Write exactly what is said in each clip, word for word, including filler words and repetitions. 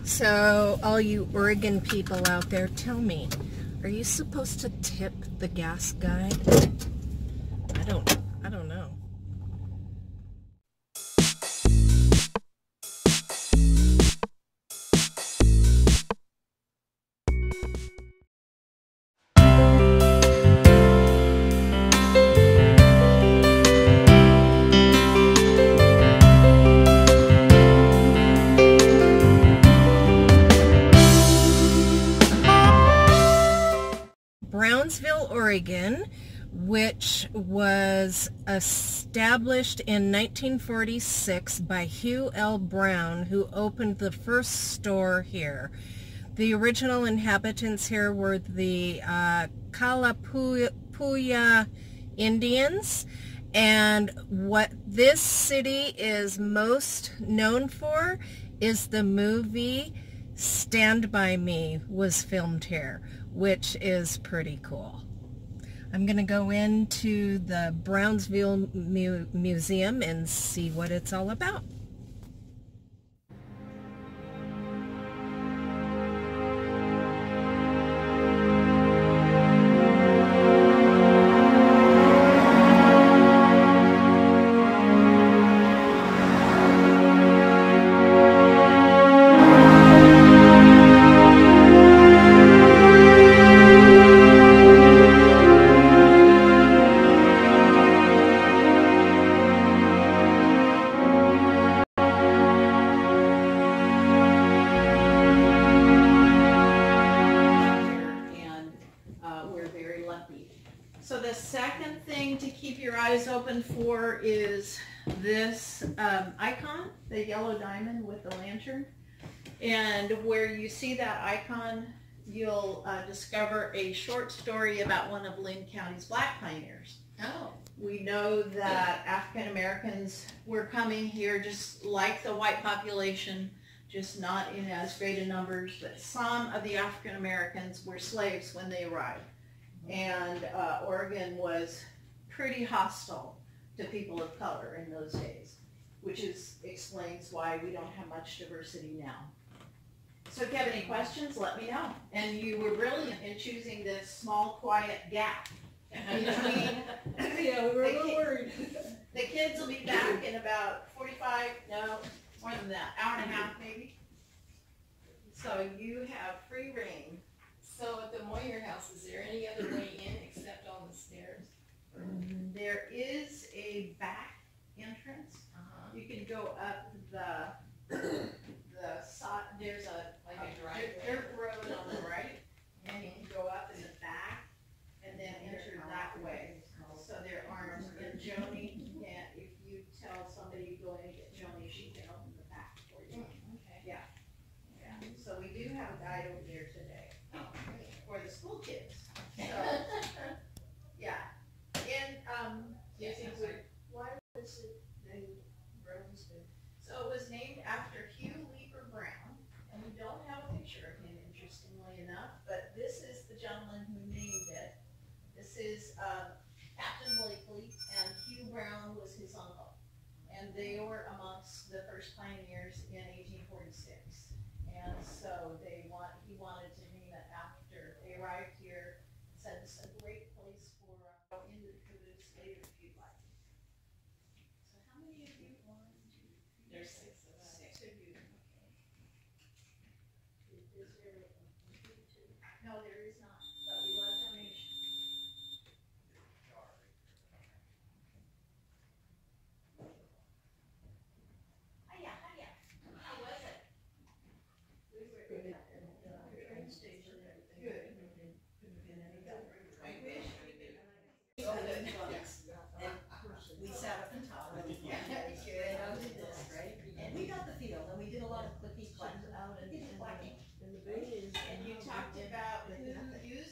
So, all you Oregon people out there, tell me, are you supposed to tip the gas guy? I don't, I don't know. Brownsville, Oregon, which was established in nineteen forty-six by Hugh L. Brown, who opened the first store here. The original inhabitants here were the uh, Kalapuya Indians, and what this city is most known for is the movie Stand By Me was filmed here, which is pretty cool. I'm going to go into the Brownsville Mu- Museum and see what it's all about. So the second thing to keep your eyes open for is this um, icon, the yellow diamond with the lantern. And where you see that icon, you'll uh, discover a short story about one of Linn County's black pioneers. Oh. We know that African Americans were coming here just like the white population, just not in as great a numbers, but some of the African Americans were slaves when they arrived. And uh, Oregon was pretty hostile to people of color in those days, which is explains why we don't have much diversity now. So if you have any questions, let me know. And you were brilliant in choosing this small, quiet gap between. Yeah, we were a little worried. The kids will be back in about forty-five, no, more than that, hour and a half maybe. So you have free reign. So at the Moyer house, is there any other way in except on the stairs? There is a back entrance. Uh-huh. You can go up the the side. There's a Like a a driveway. dirt road on the right, and you can go up in the back and then enter that way. So there aren't. And Joni, yeah, if you tell somebody you go in and get Joni, she can open the back for you. Okay. Yeah, yeah. So we do have a guide over there today. For the school kids. So, yeah. And, um, Yes, I'm sorry. why was it named Brownsville? So it was named after Hugh Leeper Brown, and we don't have a picture of him, interestingly enough, but this is the gentleman who named it. This is uh, Captain Blakely, and Hugh Brown was his uncle. And they were amongst the first pioneers in eighteen forty-six. And so they want, he wanted to name it after they arrived here. Said it's a great place for uh, into the caboose later if you'd like. So how many of you? One, two, three. There's six of us. Six of you. Is, is there a complete two? No, there is not. But we love donations. Hiya, hiya. How was it? We were at the train station and everything. Good. I wish we could. We sat up in top, and I did this, right? And we got the feel, and we did a lot of clicky clacks out and, and, Clacking. and the big is. And you talked about who used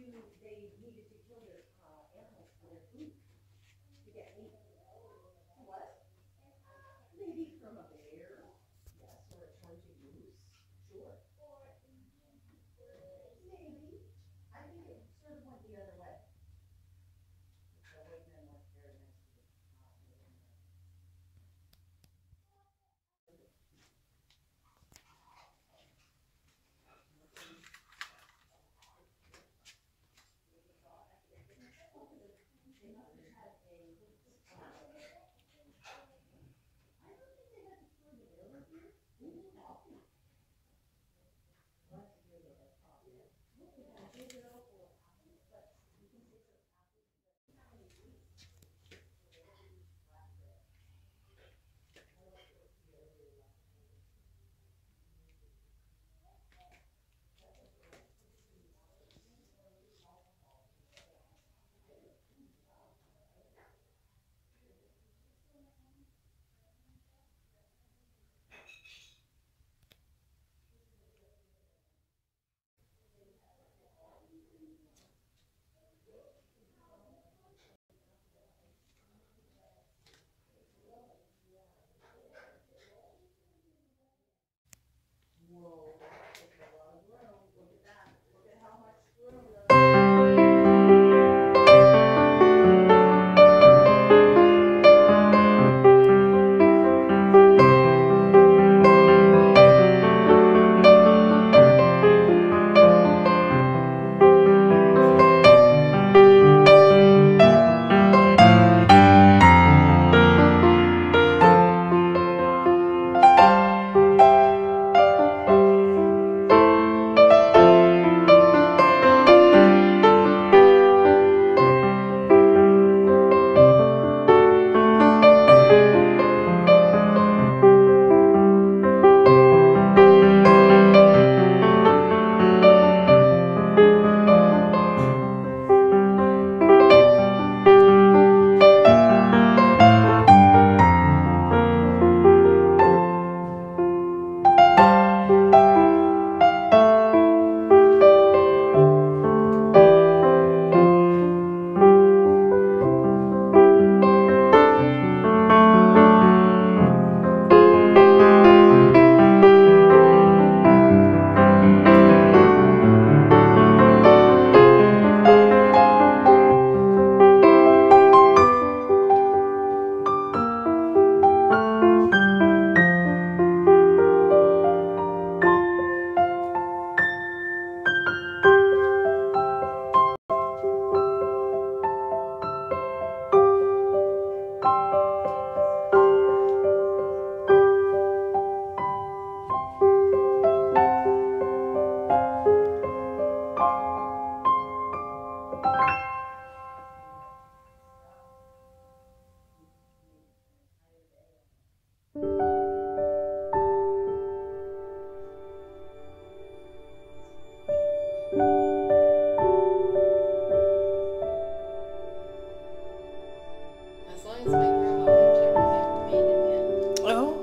to, they needed to kill their uh, animals for their food to get meat. What? Maybe from a bear, yes, or a charging moose, sure. Maybe. I think it sort of went the other way. The white men weren't very nice to the uh, Native Americans. Whoa, that's a lot of room. Look at that. Look at how much room. As long as my grandma lived, I would never made it in. Oh.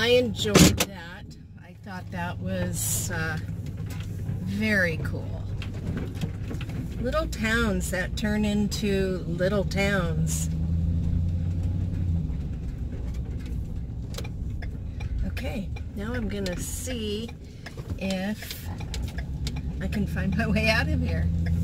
I enjoyed that. I thought that was uh, very cool. Little towns that turn into little towns. Okay, now I'm gonna see if I can find my way out of here.